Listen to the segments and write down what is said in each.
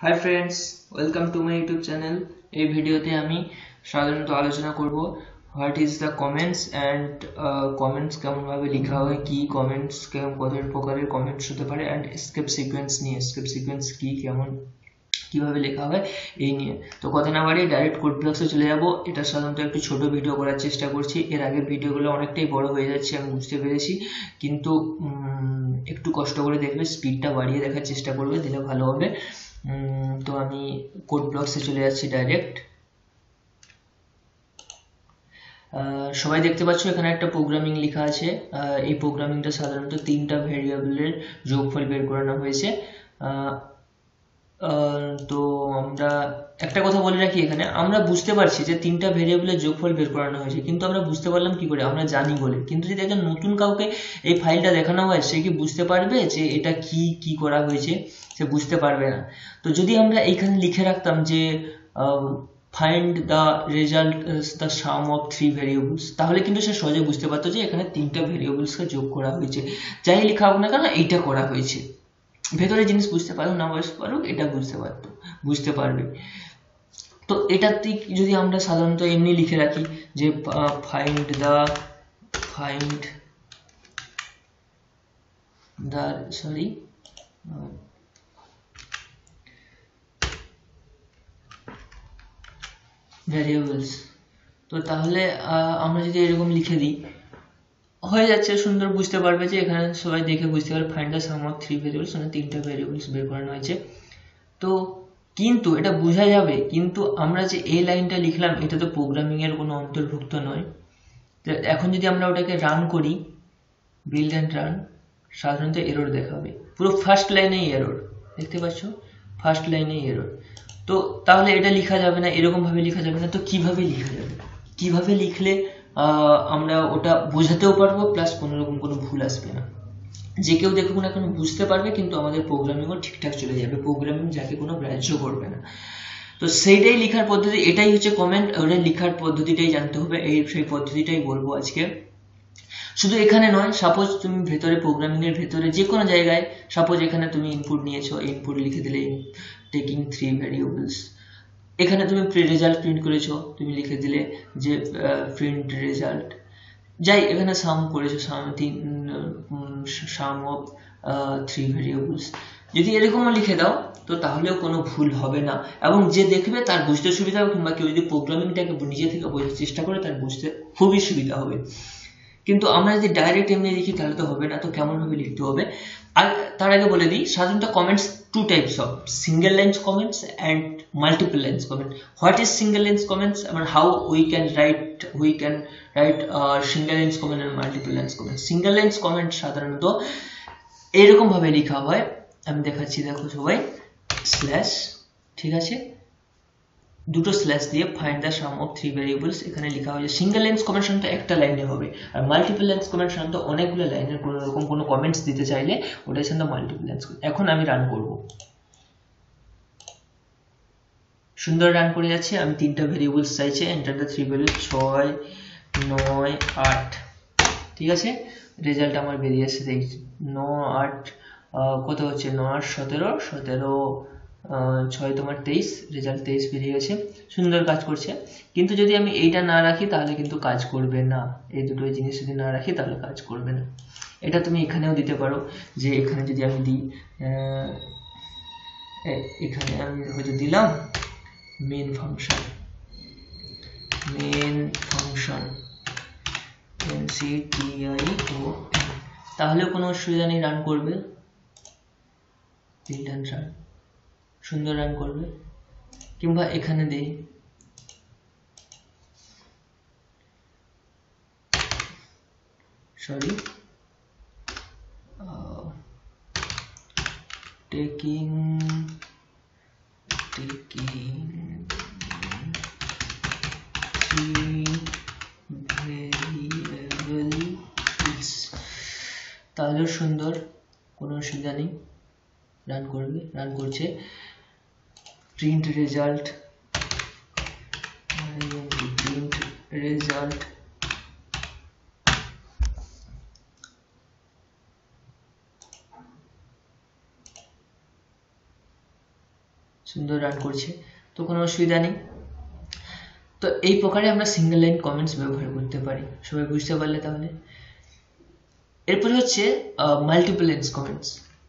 Hi friends, welcome to my YouTube channel. এই ভিডিওতে আমি সাধারণত আলোচনা করব what is the comments and comments কেমন ভাবে লেখা হয়, কি কমেন্টস কেমন প্রকারের কমেন্টস হতে পারে এন্ড স্ক্রিপ্ট সিকোয়েন্স নিয়ে স্ক্রিপ্ট সিকোয়েন্স কি কেমন কিভাবে লেখা হয় এই নিয়ে। তো কথা না বাড়িয়ে ডাইরেক্ট কোড ব্লকসে চলে যাব। এটা সাধারণত একটু ছোট ভিডিও করার চেষ্টা করছি, এর আগের ভিডিওগুলো অনেকটাই বড় হয়ে যাচ্ছে আমি বুঝতে পেরেছি, কিন্তু একটু কষ্ট করে দেখবে, স্পিডটা বাড়িয়ে দেখার চেষ্টা করবে, দিলে ভালো হবে। তো আমি কোড ব্লকসে চলে যাচ্ছি ডাইরেক্ট। সবাই দেখতে পাচ্ছ এখানে একটা প্রোগ্রামিং লেখা আছে। এই প্রোগ্রামিংটা সাধারণত তিনটা ভেরিয়েবলের যোগফল বের করানো হয়েছে। তো আমরা একটা কথা বলে রাখি, এখানে আমরা বুঝতে পারছি যে তিনটা ভেরিয়েবলের যোগফল বের করানো হয়েছে, কিন্তু আমরা বুঝতে পারলাম কি করে? আমরা জানি বলে। কিন্তু যদি একজন নতুন কাউকে এই ফাইলটা দেখানো হয়, সে কি বুঝতে পারবে যে এটা কি করা হয়েছে? সে বুঝতে পারবে না। তো যদি আমরা এইখানে লিখে রাখতাম যে find the result the sum of three variables, তাহলে কিন্তু সে সহজে বুঝতে পারতো যে এখানে তিনটা ভেরিয়েবলসকে যোগ করা হয়েছে। যাই লেখা হোক না কেন, এইটা করা হয়েছে। ভেতরে জিনিস বুঝতে পারুক না পারুক, এটা বুঝতে পারবে। তো এটা যদি আমরা সাধারণত এমনি লিখে রাখি যে ফাইন্ড দ্য ভ্যারিয়েবলস, তো তাহলে আমরা যদি এরকম লিখে দিই, হয়ে যাচ্ছে, সুন্দর বুঝতে পারবে যে এখানে সবাই দেখে বুঝতে পারবে find the sum of three variables, মানে তিনটা ভেরিয়েবলস বের করানো হয়েছে। তো কিন্তু এটা বোঝা যাবে, কিন্তু আমরা যে এই লাইনটা লিখলাম এটা তো প্রোগ্রামিং এর কোনো অন্তর্ভুক্ত নয়। তো এখন যদি আমরা ওটাকে রান করি, বিল্ড এন্ড রান, সাধারণত এরর দেখাবে। পুরো ফার্স্ট লাইনেই এরর দেখতে পাচ্ছ, ফার্স্ট লাইনেই এরর। তো তাহলে এটা লেখা যাবে না, এরকম ভাবে লেখা যাবে না। তো কিভাবে লেখা যাবে? কিভাবে লিখলে আমরা ওটা বোঝাতেও পারবো, প্লাস কোনো রকম কোনো ভুল আসবে না, যে কেউ দেখুক না কেন বুঝতে পারবে, কিন্তু আমাদের প্রোগ্রামিংও ঠিকঠাক চলে যাবে, প্রোগ্রামিং যাকে কোনো গ্রাহ্য করবে না। তো সেইটাই লেখার পদ্ধতি, এটাই হচ্ছে কমেন্ট। ওটা লেখার পদ্ধতিটাই জানতে হবে, সেই পদ্ধতিটাই বলবো আজকে। শুধু এখানে নয়, সাপোজ তুমি ভেতরে প্রোগ্রামিং এর ভেতরে যে কোনো জায়গায়, সাপোজ এখানে তুমি ইনপুট নিয়েছো, ইনপুট লিখে দিলে টেকিং থ্রি ভ্যারিয়েবলস, এখানে তুমি রেজাল্ট প্রিন্ট করেছো, তুমি লিখে দিলে যে প্রিন্ট রেজাল্ট। যাই, এখানে সাম করেছো, সাম অফ থ্রি ভেরিয়েবলস, যদি এরকমও লিখে দাও তো তাহলেও কোনো ভুল হবে না, এবং যে দেখবে তার বুঝতে সুবিধা হবে, কিংবা কেউ যদি প্রোগ্রামিংটাকে নিজে থেকে বোঝার চেষ্টা করে তার বুঝতে খুবই সুবিধা হবে। কিন্তু আমরা যদি ডাইরেক্ট এমনি লিখি তাহলে তো হবে না। তো কেমন ভাবে লিখতে হবে? আর তার আগে বলে দিই, সাধারণত comments two types of: single lines comments and multiple lines comment. What is single lines comments and how we can write single lines comment and multiple lines comment. Single lines comment সাধারণত এরকম ভাবে লেখা হয়, আমি দেখাচ্ছি, দেখো সবাই, slash, ঠিক আছে, দুটো স্ল্যাশ দিয়ে find the sum of three variables এখানে লেখা হয়েছে। সিঙ্গেল লাইন্স কমেন্ট সাধারণত একটা লাইনে হবে, আর মাল্টিপল লাইন্স কমেন্ট সাধারণত অনেকগুলো লাইনের কোনো রকম কোনো কমেন্টস দিতে চাইলে ওটাই সাধারণত মাল্টিপল লাইন্স। এখন আমি রান করব, সুন্দর রান করে যাচ্ছে। আমি তিনটা ভেরিয়েবলস চাইছে, এন্টার দ্য থ্রি ভ্যালু 6, 9, 8, ঠিক আছে। রেজাল্ট আমার বেরিয়ে এসে দেখছি 9, 8 কত হচ্ছে, 9, 8, 17, 6 তোমার 23, রেজাল্ট 23 বেরিয়ে গেছে, সুন্দর কাজ করছে। কিন্তু যদি আমি এইটা না রাখি তাহলে কিন্তু কাজ করবে না, এই দুটো জিনিস যদি না রাখি তাহলে কাজ করবে না। এটা তুমি এখানেও দিতে পারো, যে এখানে যদি আমি দিই, এখানে আমি হয়তো দিলাম মেন ফাংশন NCTIO, তাহলেও কোনো অসুবিধা নেই, রান করবে, রান, সুন্দর রান করবে। কিংবা এখানে দেই taking three variables, তাহলে সুন্দর, কোনো অসুবিধা নেই, রান করবে, রান করছে। প্রিন্ট রেজাল্ট, সুন্দর রান করছে, তো কোনো অসুবিধা নেই। তো এই প্রকারে আমরা সিঙ্গেল লাইন কমেন্টস ব্যবহার করতে পারি, সবাই বুঝতে পারলে তাহলে। এরপরে হচ্ছে মাল্টিপল লাইন কমেন্টস।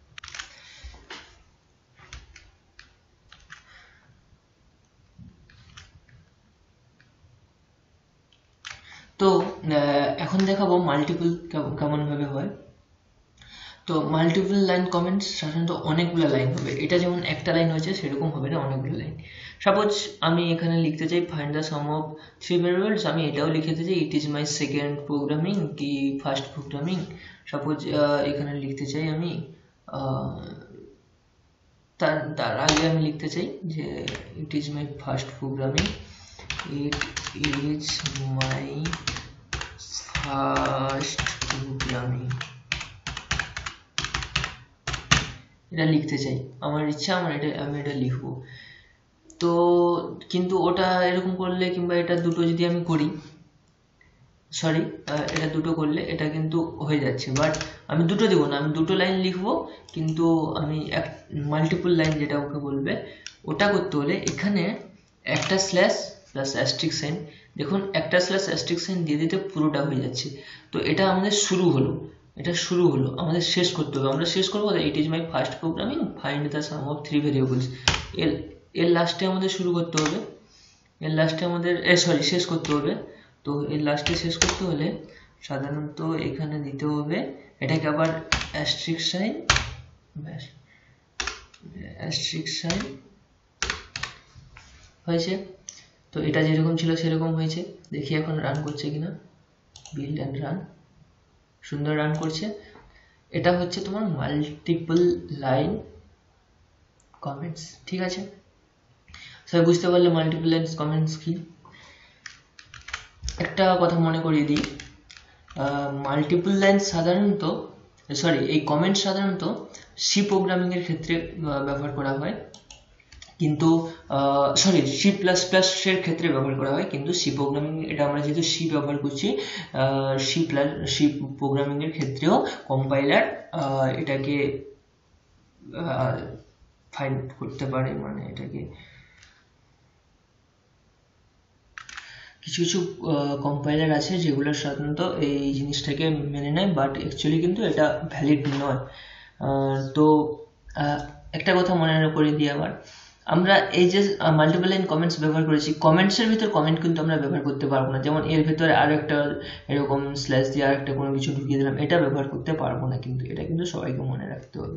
তো এখন দেখাবো মাল্টিপল কেমন ভাবে হয়। তো মাল্টিপল লাইন কমেন্টস সাধারণত অনেকগুলো লাইন হবে, এটা যেমন একটা লাইন হয়েছে সেরকম হবে না, অনেকগুলো লাইন। সাপোজ আমি এখানে লিখতে চাই find the sum of 3 variables, আমি এটাও লিখতে চাই it is my second programming কি ফার্স্ট প্রোগ্রামিং। সাপোজ এখানে লিখতে চাই আমি তার আগে আমি লিখতে চাই যে it is my first programming, it is my first programming, এটা লিখতে চাই, আমার ইচ্ছা, আমি এটা লিখবো। তো কিন্তু ওটা এরকম করলে কিংবা এটা দুটো যদি আমি করি, সরি এটা দুটো করলে এটা কিন্তু হয়ে যাচ্ছে, বাট আমি দুটো দেবো না, আমি দুটো লাইন লিখবো, কিন্তু আমি মাল্টিপল লাইন যেটা ওকে বলবে ওটা করতে হলে এখানে একটা স্ল্যাশ প্লাস অ্যাস্ট্রিক সাইন, দেখুন একটা স্ল্যাশ অ্যাস্ট্রিক সাইন দিয়ে দিতে পুরোটা হয়ে যাচ্ছে। তো এটা আমাদের শুরু হলো, আমাদের শেষ করতে হবে, আমরা শেষ করবো it is my first programming find the sum of 3 variables. এর লাস্টে আমাদের শুরু করতে হবে, এর লাস্টে আমাদের শেষ করতে হবে। তো এর লাস্টে শেষ করতে হলে সাধারণত এখানে দিতে হবে এটাকে আবার অ্যাস্ট্রিক সাইন, হয়েছে। তো এটা যেরকম ছিল সেরকম হয়েছে, দেখি এখন রান করছে কিনা, বিল্ড অ্যান্ড রান, সুন্দর রান করছে। এটা হচ্ছে তোমার মাল্টিপল লাইন কমেন্টস, ঠিক আছে? সবাই বুঝতে পারলে মাল্টিপল লাইন কমেন্টস কি। একটা কথা মনে করিয়ে দিই, মাল্টিপল লাইন সাধারণত এই কমেন্ট সাধারণত সি প্রোগ্রামিং এর ক্ষেত্রে ব্যবহার করা হয়, কিন্তু সি প্লাস প্লাস এর ক্ষেত্রে ব্যবহার করা হয়, কিন্তু সি প্রোগ্রামিং, এটা আমরা যেহেতু সি ব্যবহার করছি, সি প্রোগ্রামিং এর ক্ষেত্রেও কম্পাইলার এটাকে ফাইন্ড করতে পারে, মানে এটাকে কিছু কিছু কম্পাইলার আছে যেগুলো সাধারণত এই জিনিসটাকে মেনে নেয়, বাট অ্যাকচুয়ালি কিন্তু এটা ভ্যালিড নয়। তো একটা কথা মনে করে দিই আবার, আমরা এই যে মাল্টিপল লাইন কমেন্টস ব্যবহার করেছি, কমেন্টসের ভিতর কমেন্ট কিন্তু আমরা ব্যবহার করতে পারবো না, যেমন এর ভিতরে আরো একটা এরকম স্ল্যাশ দিয়ে আরেকটা কোনো কিছু ঢুকিয়ে দিলাম, এটা ব্যবহার করতে পারবো না, কিন্তু এটা কিন্তু সবাইকে মনে রাখতে হবে।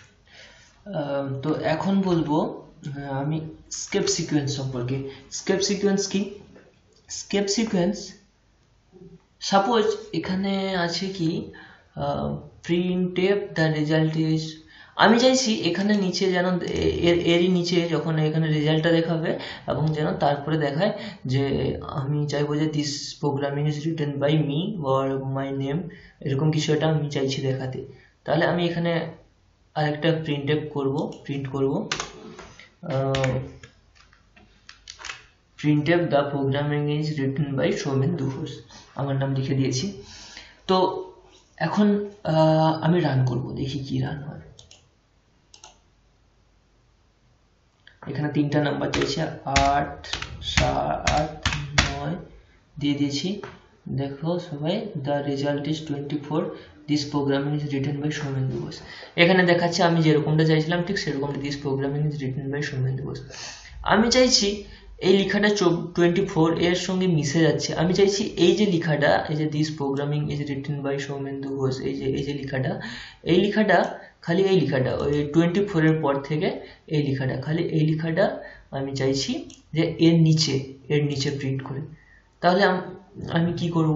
তো এখন বলবো আমি স্কেপ সিকোয়েন্স সম্পর্কে। স্কেপ সিকোয়েন্স কি? স্কেপ সিকোয়েন্স, সাপোজ এখানে আছে কি printf the result is, আমি চাইছি এখানে নিচে যেন এরই নিচে যখন এখানে রেজাল্টটা দেখাবে এবং যেন তারপরে দেখায় যে আমি চাইবো যে this programming is written by me or my name, এরকম কিছু একটা আমি চাইছি দেখাতে। তাহলে আমি এখানে আরেকটা প্রিন্ট করব printf the programming is written by Soumendu Ghosh, আমার নাম লিখে দিয়েছি। তো এখন আমি রান করব, দেখি কি রান হয়। এখানে 3টা নাম্বার দিয়েছে, 8, 7, 9 দিয়ে দিয়েছি। দেখো সবাই, the result is 24, this programming is written by Soumendu Ghosh. এখানে দেখাচ্ছে আমি যেরকমটা চাইছিলাম ঠিক সেরকমটা, this programming is written by Soumendu Ghosh. আমি চাইছি এই লেখাটা 24 এর সঙ্গে মিশে যাচ্ছে, আমি চাইছি এই যে লেখাটা, এই যে this programming is written by Soumendu Ghosh, এই যে লেখাটা খালি এই লেখাটা ওই 24 এর পর থেকে এই লেখাটা, খালি এই লেখাটা আমি চাইছি যে এর নিচে প্রিন্ট করে। তাহলে আমি কি করব?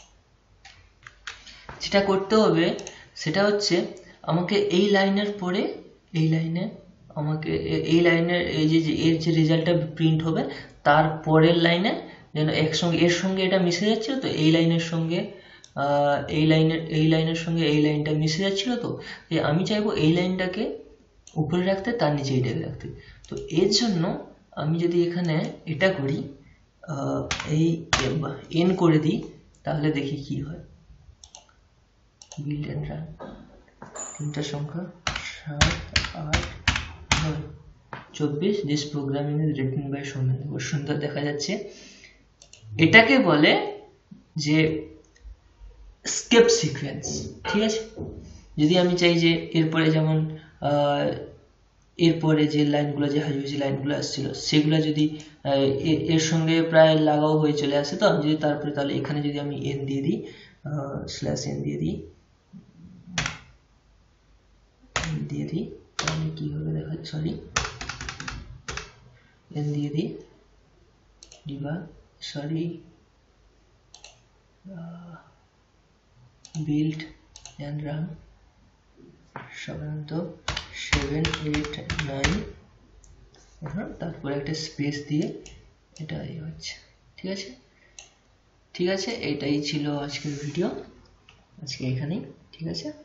যেটা করতে হবে সেটা হচ্ছে আমাকে এই লাইনের পরে এই লাইনে আমাকে এই লাইনের এই যে এর যে রেজাল্টটা প্রিন্ট হবে তার পরের লাইনে যেন এর সঙ্গে এটা মিশে যাচ্ছিল, তো এই লাইনের সঙ্গে এই লাইনের সঙ্গে এই লাইনটা মিশে যাচ্ছিল, তো আমি চাইবো এই লাইনটাকে উপরে রাখতে, তার নিচে এইটাকে রাখতে। তো এর জন্য আমি যদি এখানে এটা করি, এই এন করে দিই, তাহলে দেখি কি হয়। বিল্ড এন্ড রান, 3টা সংখ্যা 7, 8, 9, 24 this programming is written by Soumen. সুন্দর দেখা যাচ্ছে। এটাকে বলে যে স্কেপ সিকোয়েন্স, ঠিক আছে। যদি আমি চাই যে এরপরে যেমন এরপরে যে লাইনগুলো, যে হাজির লাইনগুলো আসছিল সেগুলো যদি এর সঙ্গে প্রায় লাগাও হয়ে চলে আসে, তো আমি যদি তারপরে তাহলে এখানে যদি আমি এন দিয়ে দিই, স্ল্যাশ এন দিয়ে দিই তাহলে কি হবে দেখা, সরি এন দিয়ে দিই ডিবা, সরি বিল্ড এন্ড রান সাধারণত 7, 8, 9, তারপরে একটা স্পেস দিয়ে এটা হচ্ছে, ঠিক আছে। ঠিক আছে, এটাই ছিল আজকের ভিডিও, আজকে এখানেই, ঠিক আছে।